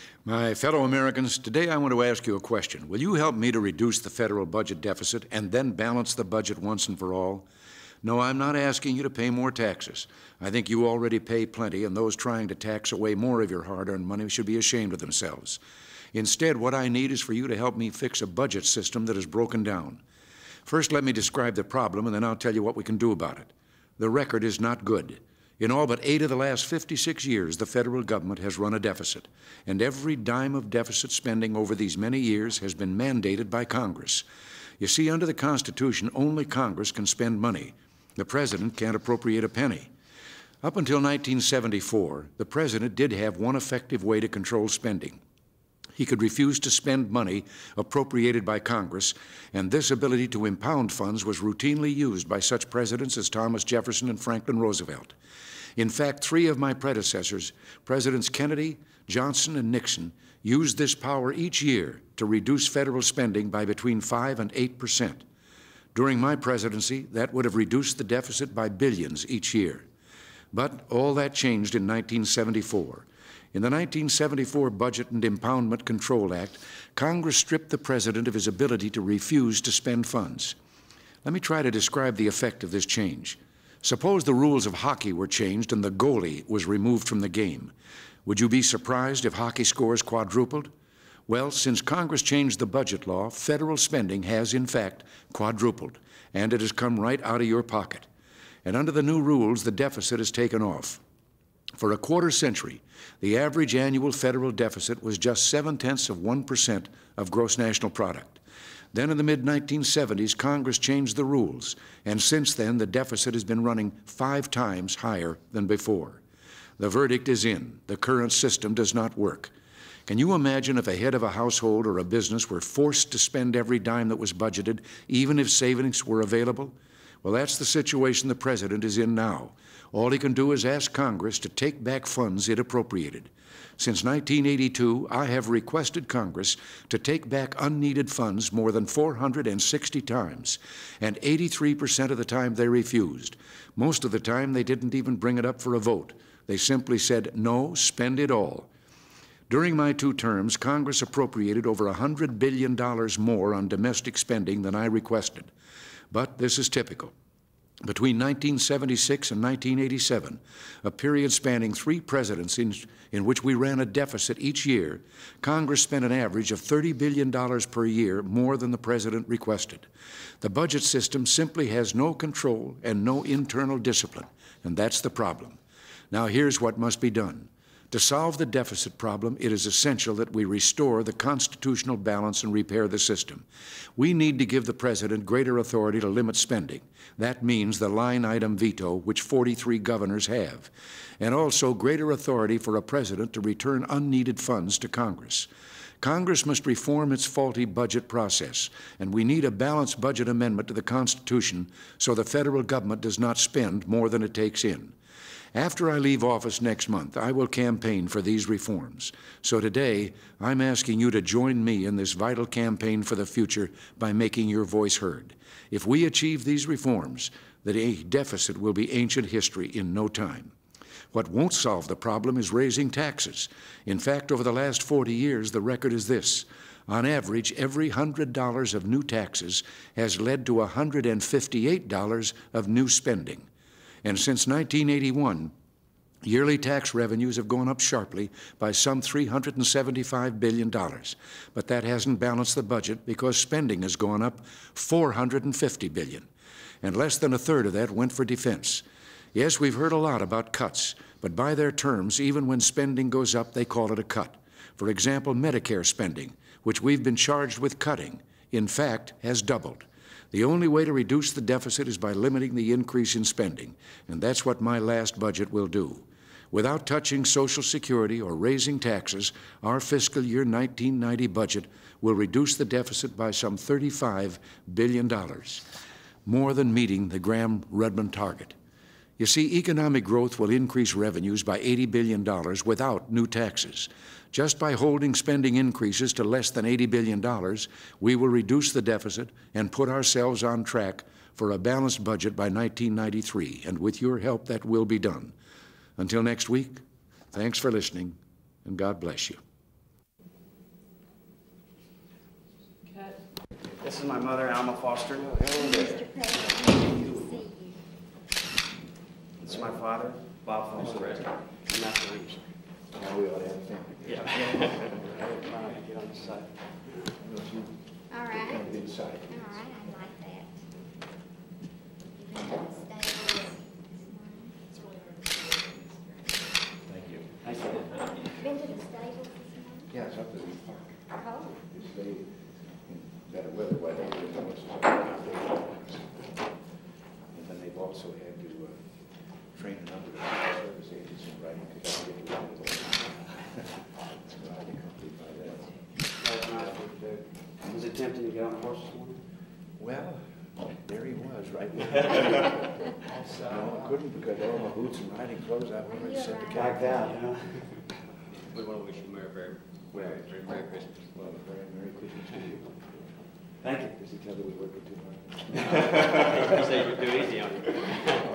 My fellow Americans, today I want to ask you a question. Will you help me to reduce the federal budget deficit and then balance the budget once and for all? No, I'm not asking you to pay more taxes. I think you already pay plenty, and those trying to tax away more of your hard-earned money should be ashamed of themselves. Instead, what I need is for you to help me fix a budget system that is broken down. First, let me describe the problem, and then I'll tell you what we can do about it. The record is not good. In all but 8 of the last 56 years, the federal government has run a deficit, and every dime of deficit spending over these many years has been mandated by Congress. You see, under the Constitution, only Congress can spend money. The President can't appropriate a penny. Up until 1974, the President did have one effective way to control spending. He could refuse to spend money appropriated by Congress, and this ability to impound funds was routinely used by such presidents as Thomas Jefferson and Franklin Roosevelt. In fact, 3 of my predecessors, Presidents Kennedy, Johnson, and Nixon, used this power each year to reduce federal spending by between 5 and 8%. During my presidency, that would have reduced the deficit by billions each year. But all that changed in 1974. In the 1974 Budget and Impoundment Control Act, Congress stripped the President of his ability to refuse to spend funds. Let me try to describe the effect of this change. Suppose the rules of hockey were changed and the goalie was removed from the game. Would you be surprised if hockey scores quadrupled? Well, since Congress changed the budget law, federal spending has, in fact, quadrupled, and it has come right out of your pocket. And under the new rules, the deficit has taken off. For a quarter century, the average annual federal deficit was just 0.7% of gross national product. Then in the mid-1970s, Congress changed the rules, and since then the deficit has been running 5 times higher than before. The verdict is in. The current system does not work. Can you imagine if a head of a household or a business were forced to spend every dime that was budgeted, even if savings were available? Well, that's the situation the President is in now. All he can do is ask Congress to take back funds it appropriated. Since 1982, I have requested Congress to take back unneeded funds more than 460 times, and 83% of the time they refused. Most of the time, they didn't even bring it up for a vote. They simply said, no, spend it all. During my 2 terms, Congress appropriated over $100 billion more on domestic spending than I requested. But this is typical. Between 1976 and 1987, a period spanning 3 presidencies in which we ran a deficit each year, Congress spent an average of $30 billion per year more than the President requested. The budget system simply has no control and no internal discipline, and that's the problem. Now here's what must be done. To solve the deficit problem, it is essential that we restore the constitutional balance and repair the system. We need to give the President greater authority to limit spending. That means the line item veto, which 43 governors have, and also greater authority for a President to return unneeded funds to Congress. Congress must reform its faulty budget process, and we need a balanced budget amendment to the Constitution so the federal government does not spend more than it takes in. After I leave office next month, I will campaign for these reforms. So today, I'm asking you to join me in this vital campaign for the future by making your voice heard. If we achieve these reforms, the deficit will be ancient history in no time. What won't solve the problem is raising taxes. In fact, over the last 40 years, the record is this. On average, every $100 of new taxes has led to $158 of new spending. And since 1981, yearly tax revenues have gone up sharply by some $375 billion. But that hasn't balanced the budget because spending has gone up $450 billion. And less than 1/3 of that went for defense. Yes, we've heard a lot about cuts, but by their terms, even when spending goes up, they call it a cut. For example, Medicare spending, which we've been charged with cutting, in fact, has doubled. The only way to reduce the deficit is by limiting the increase in spending, and that's what my last budget will do. Without touching Social Security or raising taxes, our fiscal year 1990 budget will reduce the deficit by some $35 billion, more than meeting the Graham-Rudman target. You see, economic growth will increase revenues by $80 billion without new taxes. Just by holding spending increases to less than $80 billion, we will reduce the deficit and put ourselves on track for a balanced budget by 1993. And with your help, that will be done. Until next week, thanks for listening, and God bless you. This is my mother, Alma Foster. Mr. President, nice to see you. This is my father, Bob Foster. And that's the ring. Now we ought to have a family. Yeah. Get on this side. All right. Inside. All right, I like that. You've been to the stables this morning? Thank you. Thank you. Been to the stables this morning? Yeah, it's up to the park. Oh. It's very better weather, why they do so much. And then they've also had to train a number of service agents in writing because I don't get to do it. So I'll be accompanied by that. That was nice of you to do. Was it tempting to get on the horse this morning? Well, there he was, right there. No, I couldn't because all my boots and riding clothes I've already set the Like cat. that, you know? We want to wish you Merry Christmas. Well, a very Merry Christmas to you. Thank you. Does he tell you we work it too hard? He said you're too easy on him.